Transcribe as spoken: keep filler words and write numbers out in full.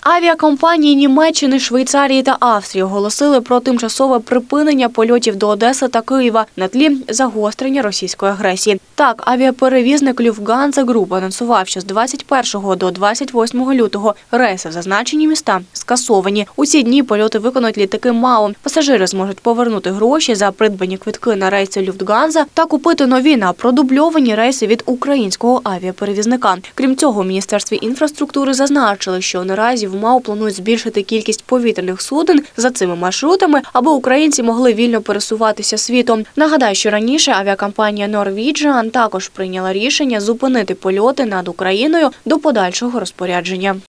Авіакомпанії Німеччини, Швейцарії та Австрії оголосили про тимчасове припинення польотів до Одеси та Києва на тлі загострення російської агресії. Так, авіаперевізник Люфтганза Груп анонсував, що з двадцять першого до двадцять восьмого лютого рейси в зазначені міста скасовані. У ці дні польоти виконують літаки МАУ. Пасажири зможуть повернути гроші за придбані квитки на рейси Люфтганза та купити нові на продубльовані рейси від українського авіаперевізника. Крім цього, у Міністерстві інфраструктури зазначили, що наразі в МАУ планують збільшити кількість повітряних суден за цими маршрутами, аби українці могли вільно пересуватися світом. Нагадаю, що раніше авіакомпанія Norwegian також прийняла рішення зупинити польоти над Україною до подальшого розпорядження.